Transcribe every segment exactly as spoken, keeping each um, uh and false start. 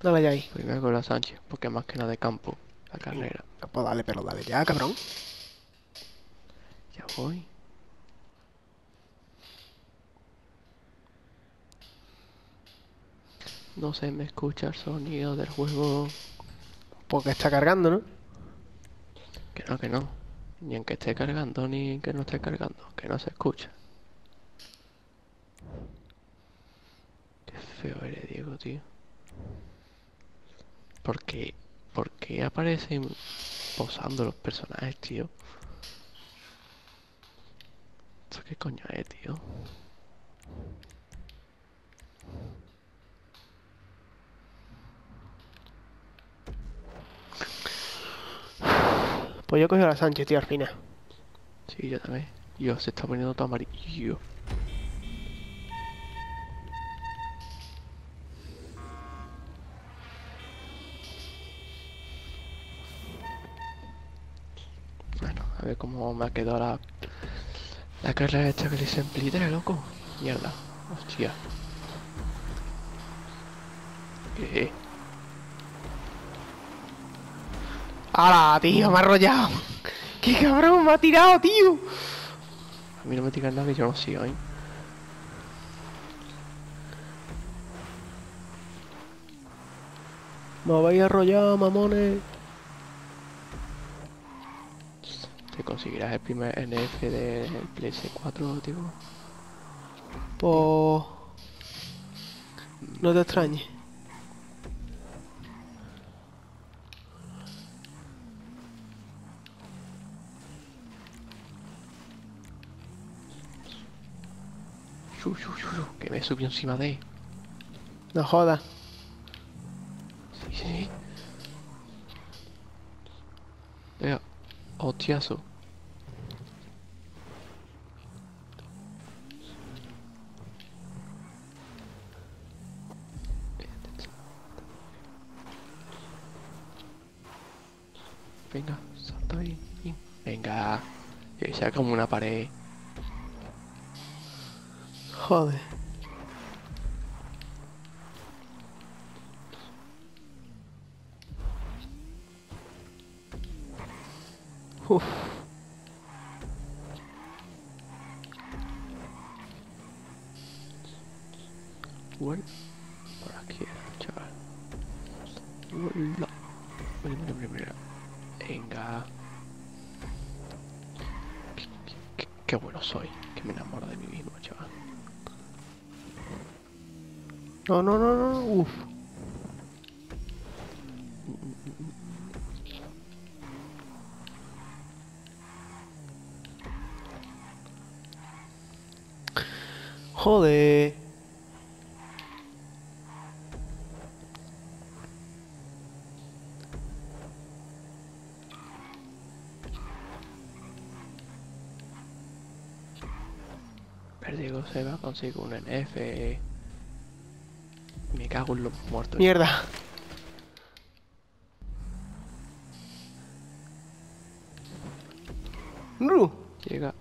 Dale ya ahí. Primero con la Sánchez, porque más que nada de campo, la Venga. carrera. Pues dale, pero dale ya, cabrón. Ya voy. No se me escucha el sonido del juego. Porque está cargando, ¿no? Que no, que no. Ni en que esté cargando, ni en que no esté cargando. Que no se escucha. Qué feo eres, Diego, tío. ¿Por qué? ¿Por qué aparecen posando los personajes, tío? ¿Esto qué coño es, tío? Pues yo he cogido a la Sánchez, tío, al final. Sí, yo también. Dios, se está poniendo todo amarillo. Bueno, a ver cómo me ha quedado la... La carrera esta que le hice en Plitre, loco. Mierda. Hostia. ¿Qué? ¡Hala, tío! Me ha arrollado. ¡Qué cabrón! Me ha tirado, tío. A mí no me digas nada que yo no sigo, ¿eh? Me habéis arrollado, mamones. Te conseguirás el primer N F del P S cuatro, tío. Pues... No te extrañes. Shu, shu, shu, shu, que me subió encima de él. No jodas. Sí, sí, sí. Venga, hostiazo. Venga, salta ahí. Venga. Que sea como una pared. Joder. Uf. Bueno, por aquí, chaval. Hola. Mira, mira, mira, mira. Venga. Qué, qué- qué bueno soy. Que me enamoro de mí mismo, chaval. No, no, no, no. Uf. Joder. Perdigo se va, consigo un N F. Me cago en los muertos. Mierda. Ru. Llega.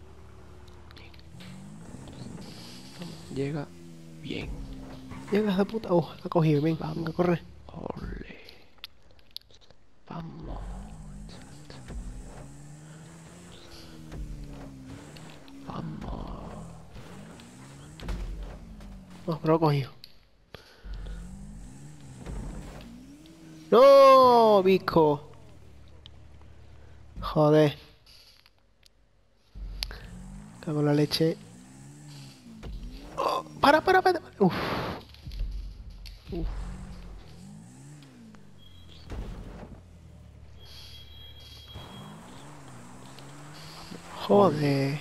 Llega. Bien. Llegas de puta. Uh, la ha cogido. Bien. Vamos. Venga, corre. Ole. Vamos. Vamos. No, pero lo he cogido. ¡No, Visco! Joder. Cago en la leche. Oh, para, para, para. Uf. Uf. Joder.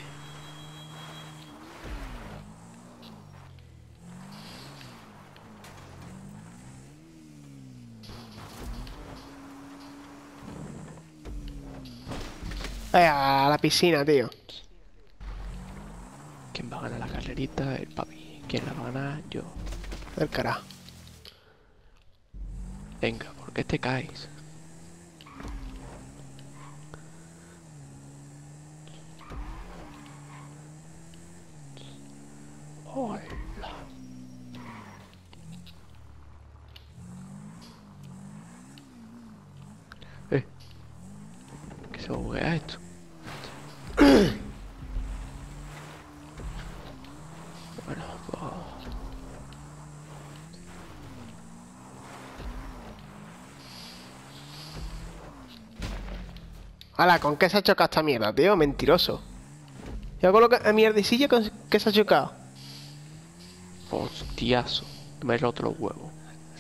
Venga, a la piscina, tío. ¿Quién va a ganar la carrerita? El papi. ¿Quién la va a ganar? Yo. Del carajo. Venga, ¿por qué te caes? Hola. Eh. Que se buguea esto. Bueno, pues... Hala, ¿con qué se ha chocado esta mierda, tío? Mentiroso. Yo con lo que a mierdecilla con qué se ha chocado. Hostiazo. Me he roto los huevos.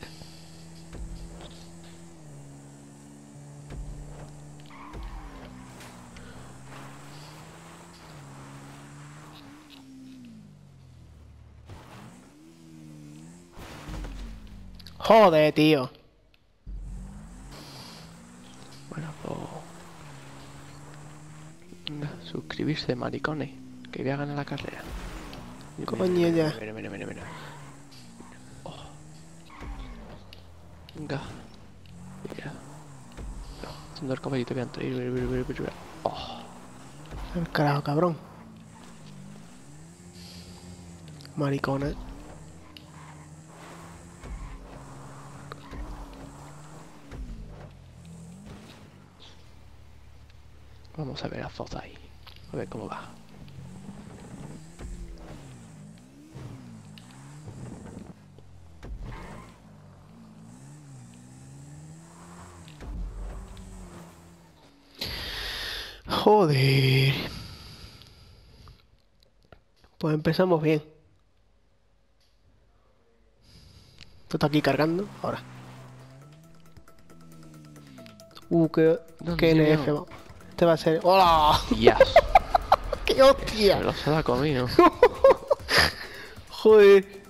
Joder, tío. Bueno, pues... Venga, suscribirse, maricones. Que voy a ganar la carrera. Coño, Mira, ya. Mira, mira, mira, mira. Oh. Venga. Mira. No, haciendo el caballito que antes. Mira, mira, mira, mira. Oh. El carajo, cabrón. Maricona. Vamos a ver a Foz ahí. A ver cómo va. Joder. Pues empezamos bien. Esto está aquí cargando. Ahora. Uh, qué, qué N F. va. Este va a ser. ¡Hola! Yes. ¡Qué Se hostia! los ha comido. Joder.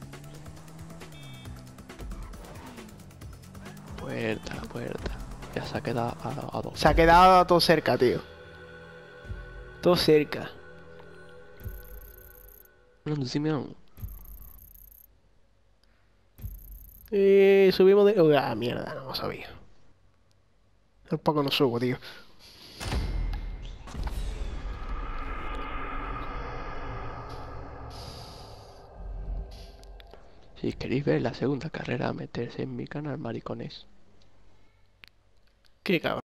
Puerta, puerta. Ya se ha quedado a, a dos. Se ha quedado todo cerca, tío. Todo cerca. Hablando de Simeón. Eh, subimos de... Uy, ah, mierda, no lo sabía. Un poco no subo, tío. Si queréis ver la segunda carrera, meterse en mi canal, maricones. Qué cabrón.